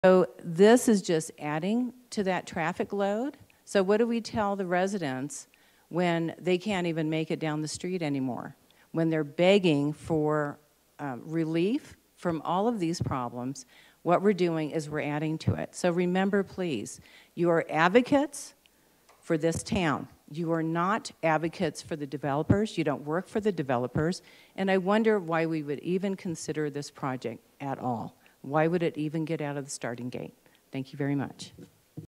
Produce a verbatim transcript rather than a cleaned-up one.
So this is just adding to that traffic load. So what do we tell the residents when they can't even make it down the street anymore? When they're begging for uh, relief from all of these problems, what we're doing is we're adding to it. So remember, please, you are advocates for this town. You are not advocates for the developers. You don't work for the developers. And I wonder why we would even consider this project at all. Why would it even get out of the starting gate? Thank you very much.